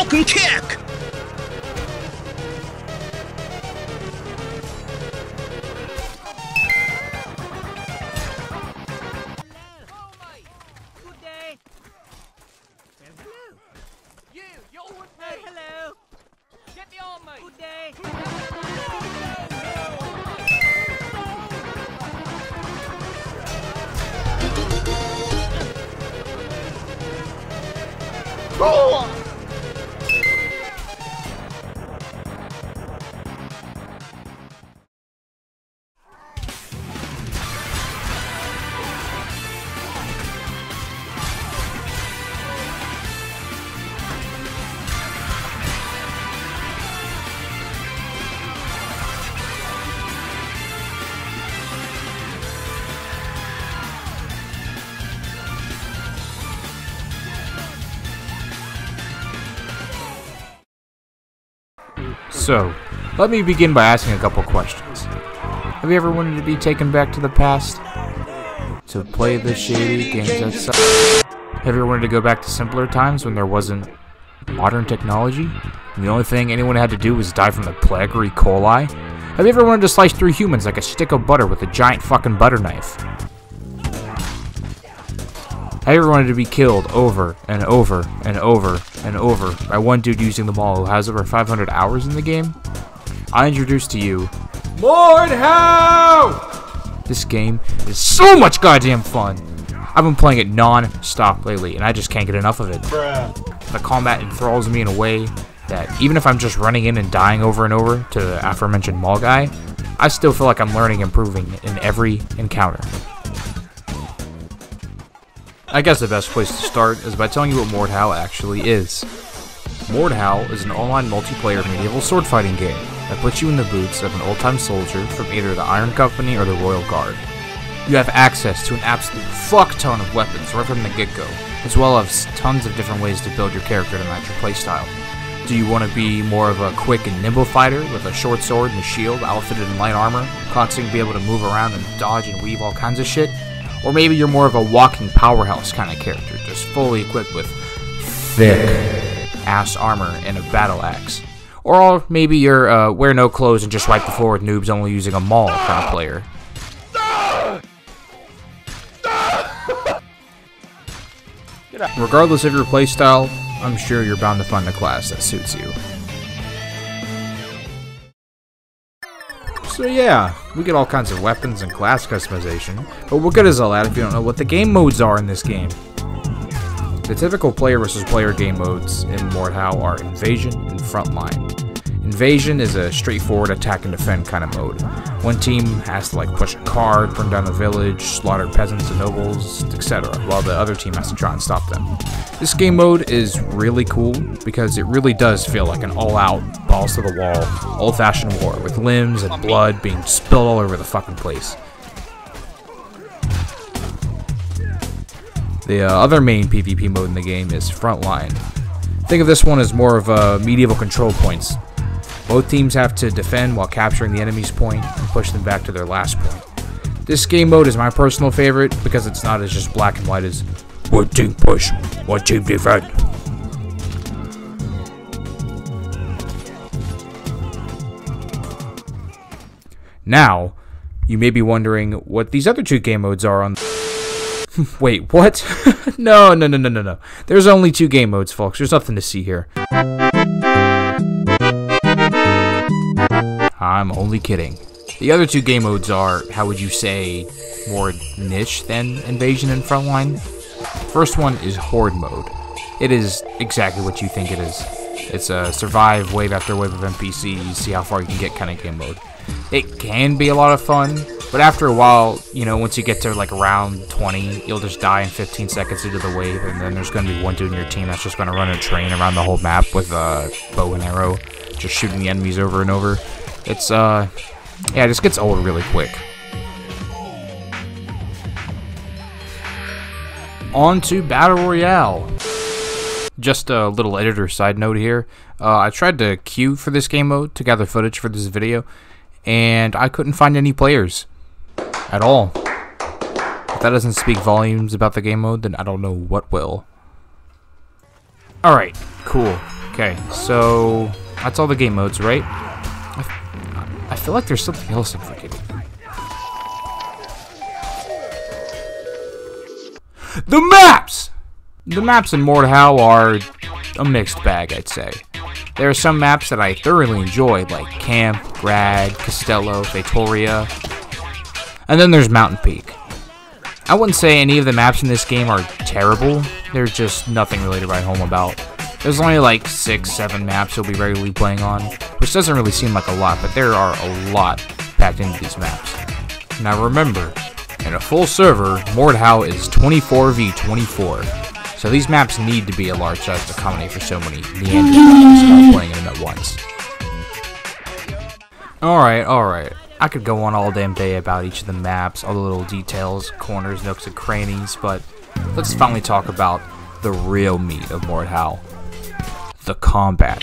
Hadouken kick! So, let me begin by asking a couple questions. Have you ever wanted to be taken back to the past? To play the shady games that suck? Have you ever wanted to go back to simpler times when there wasn't modern technology? And the only thing anyone had to do was die from the plague or E. coli? Have you ever wanted to slice through humans like a stick of butter with a giant fucking butter knife? Have you ever wanted to be killed over and over and over and over by one dude using them all who has over 500 hours in the game? I introduce to you Mordhau! This game is so much goddamn fun! I've been playing it non-stop lately and I just can't get enough of it. The combat enthralls me in a way that even if I'm just running in and dying over and over to the aforementioned mall guy, I still feel like I'm learning and improving in every encounter. I guess the best place to start is by telling you what Mordhau actually is. Mordhau is an online multiplayer medieval sword fighting game that puts you in the boots of an old-time soldier from either the Iron Company or the Royal Guard. You have access to an absolute fuck ton of weapons right from the get-go, as well as tons of different ways to build your character to match your playstyle. Do you want to be more of a quick and nimble fighter with a short sword and a shield outfitted in light armor, constantly be able to move around and dodge and weave all kinds of shit? Or maybe you're more of a walking powerhouse kind of character, just fully equipped with thick-ass armor and a battle axe. Or maybe you're wear no clothes and just wipe the floor with noobs only using a maul kind of player. Regardless of your playstyle, I'm sure you're bound to find a class that suits you. So yeah, we get all kinds of weapons and class customization, but what good is all that if you don't know what the game modes are in this game? The typical player versus player game modes in Mordhau are Invasion and Frontline. Invasion is a straightforward attack and defend kind of mode. One team has to like push a card, burn down a village, slaughter peasants and nobles, etc., while the other team has to try and stop them. This game mode is really cool because it really does feel like an all-out, balls-to-the-wall, old-fashioned war with limbs and blood being spilled all over the fucking place. The other main PvP mode in the game is Frontline. Think of this one as more of medieval control points. Both teams have to defend while capturing the enemy's point and push them back to their last point. This game mode is my personal favorite because it's not as just black and white as one team push, one team defend. Now, you may be wondering what these other two game modes are on. Wait, what? No. There's only two game modes, folks. There's nothing to see here. I'm only kidding. The other two game modes are, how would you say, more niche than Invasion and Frontline? First one is Horde mode. It is exactly what you think it is. It's a survive wave after wave of NPCs, see how far you can get kind of game mode. It can be a lot of fun, but after a while, you know, once you get to like around 20, you'll just die in 15 seconds into the wave, and then there's going to be one dude in your team that's just going to run a train around the whole map with a bow and arrow, just shooting the enemies over and over. It's, yeah, it just gets old really quick. On to Battle Royale. Just a little editor side note here. I tried to queue for this game mode to gather footage for this video, and I couldn't find any players at all. If that doesn't speak volumes about the game mode, then I don't know what will. Alright, cool. Okay, so that's all the game modes, right? I feel like there's something else I'm forgetting. The maps! The maps in Mordhau are a mixed bag, I'd say. There are some maps that I thoroughly enjoy, like Camp, Grad, Castello, Vitoria, and then there's Mountain Peak. I wouldn't say any of the maps in this game are terrible, there's just nothing really to write home about. There's only like 6-7 maps you'll be regularly playing on, which doesn't really seem like a lot, but there are a lot packed into these maps. Now remember, in a full server, Mordhau is 24v24, so these maps need to be a large size to accommodate for so many meandering players while playing them at once. Alright. I could go on all damn day about each of the maps, all the little details, corners, nooks, and crannies, but let's finally talk about the real meat of Mordhau. The combat.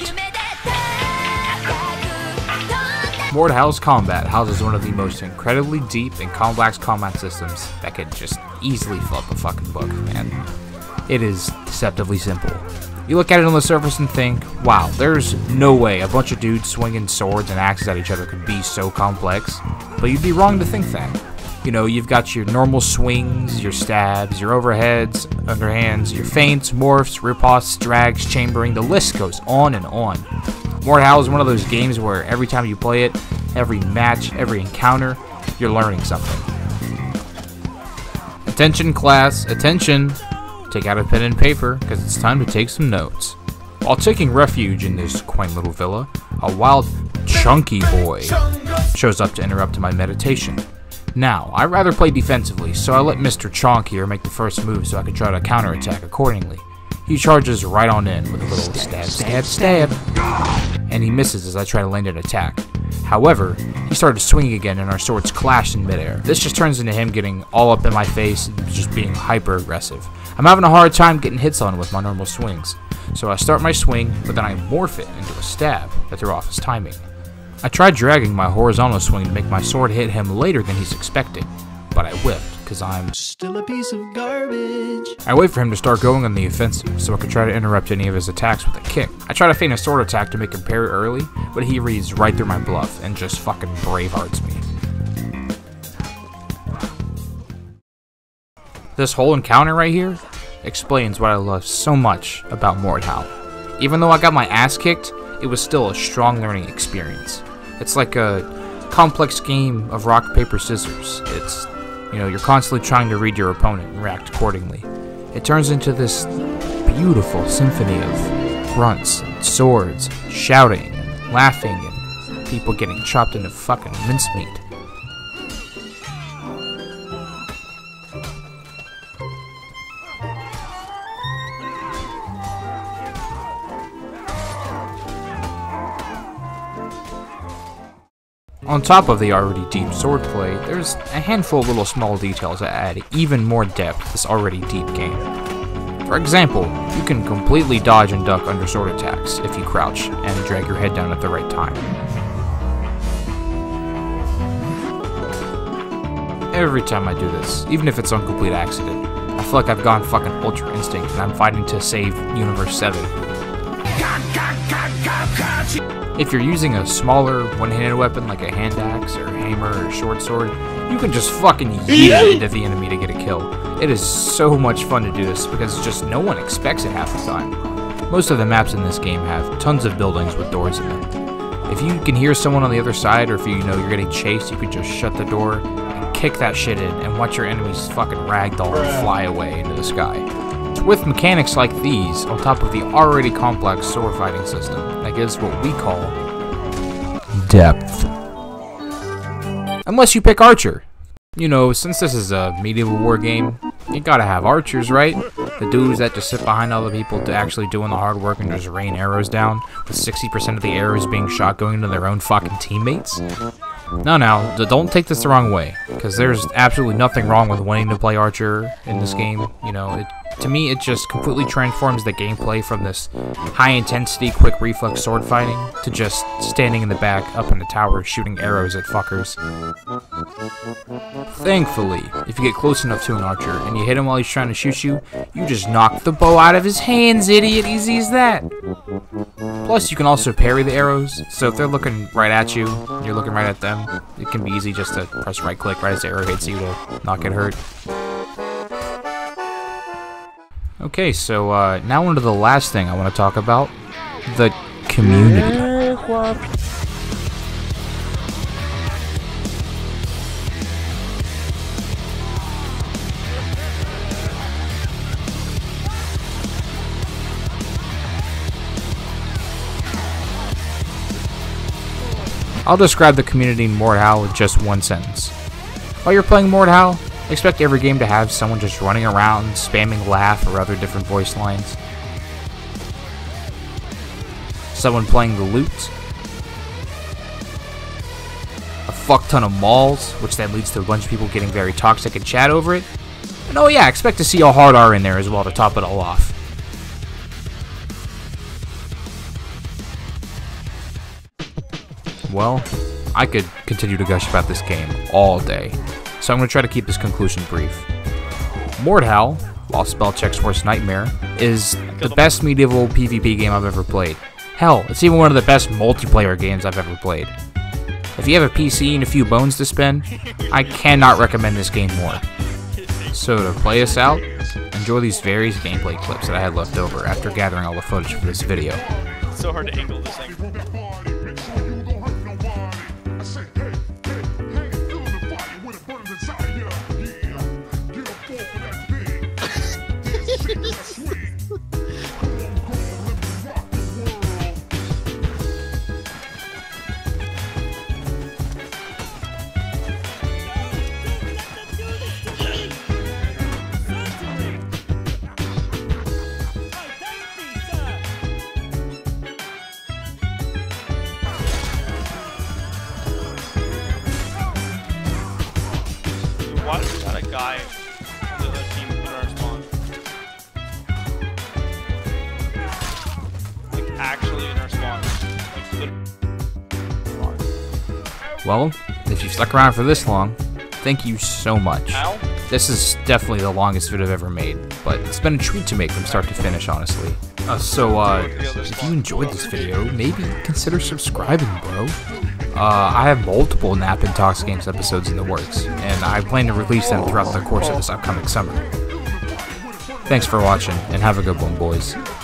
Mordhau's combat houses one of the most incredibly deep and complex combat systems that could just easily fill up a fucking book, man. It is deceptively simple. You look at it on the surface and think, wow, there's no way a bunch of dudes swinging swords and axes at each other could be so complex, but you'd be wrong to think that. You know, you've got your normal swings, your stabs, your overheads, underhands, your feints, morphs, riposts, drags, chambering, the list goes on and on. Mordhau is one of those games where every time you play it, every match, every encounter, you're learning something. Attention class, attention! Take out a pen and paper, because it's time to take some notes. While taking refuge in this quaint little villa, a wild, chunky boy shows up to interrupt my meditation. Now, I'd rather play defensively, so I let Mr. Chonk here make the first move so I can try to counterattack accordingly. He charges right on in with a little stab, and he misses as I try to land an attack. However, he started swinging again and our swords clashed in midair. This just turns into him getting all up in my face and just being hyper aggressive. I'm having a hard time getting hits on with my normal swings, so I start my swing, but then I morph it into a stab to throw off his timing. I tried dragging my horizontal swing to make my sword hit him later than he's expecting, but I whiffed, because I'm still a piece of garbage. I wait for him to start going on the offensive, so I can try to interrupt any of his attacks with a kick. I try to feint a sword attack to make him parry early, but he reads right through my bluff and just fucking bravehearts me. This whole encounter right here explains what I love so much about Mordhau. Even though I got my ass kicked, it was still a strong learning experience. It's like a complex game of rock, paper, scissors. It's, you know, you're constantly trying to read your opponent and react accordingly. It turns into this beautiful symphony of grunts, and swords, shouting, and laughing, and people getting chopped into fucking mincemeat. On top of the already deep swordplay, there's a handful of little small details that add even more depth to this already deep game. For example, you can completely dodge and duck under sword attacks if you crouch and drag your head down at the right time. Every time I do this, even if it's on complete accident, I feel like I've gone fucking Ultra Instinct and I'm fighting to save Universe 7. If you're using a smaller one-handed weapon like a hand axe or hammer or short sword, you can just fucking yeet it into the enemy to get a kill. It is so much fun to do this because just no one expects it half the time. Most of the maps in this game have tons of buildings with doors in them. If you can hear someone on the other side or if you know you're getting chased, you can just shut the door and kick that shit in and watch your enemies fucking ragdoll and fly away into the sky. With mechanics like these, on top of the already complex sword fighting system, that gives what we call depth. Unless you pick Archer. You know, since this is a medieval war game, you gotta have archers, right? The dudes that just sit behind other people to actually doing the hard work and just rain arrows down, with 60% of the arrows being shot going into their own fucking teammates. Now, don't take this the wrong way, because there's absolutely nothing wrong with wanting to play Archer in this game. You know, to me, it just completely transforms the gameplay from this high-intensity, quick reflex sword fighting to just standing in the back, up in the tower, shooting arrows at fuckers. Thankfully, if you get close enough to an archer and you hit him while he's trying to shoot you, you just knock the bow out of his hands, idiot! Easy as that! Plus, you can also parry the arrows, so if they're looking right at you, and you're looking right at them, it can be easy just to press right click right as the arrow hits you to not get hurt. Okay, so now on to the last thing I want to talk about, the community. I'll describe the community in Mordhau with just one sentence. While you're playing Mordhau, expect every game to have someone just running around, spamming laugh or other different voice lines. Someone playing the loot. A fuck ton of malls, which then leads to a bunch of people getting very toxic and chat over it. And oh yeah, expect to see a hard R in there as well to top it all off. Well, I could continue to gush about this game all day, so I'm going to try to keep this conclusion brief. Mordhau, while spell check's worst nightmare, is the best medieval PvP game I've ever played. Hell, it's even one of the best multiplayer games I've ever played. If you have a PC and a few bones to spend, I cannot recommend this game more. So to play us out, enjoy these various gameplay clips that I had left over after gathering all the footage for this video. It's so hard to angle this thing. Why is that a guy on the other team in our spawn? Like, actually in our spawn. Like, literally. Well, if you've stuck around for this long, thank you so much. Ow? This is definitely the longest video I've ever made, but it's been a treat to make from start to finish, honestly. If you enjoyed this video, maybe consider subscribing, bro. I have multiple Nappin Talks Games episodes in the works, and I plan to release them throughout the course of this upcoming summer. Thanks for watching, and have a good one, boys.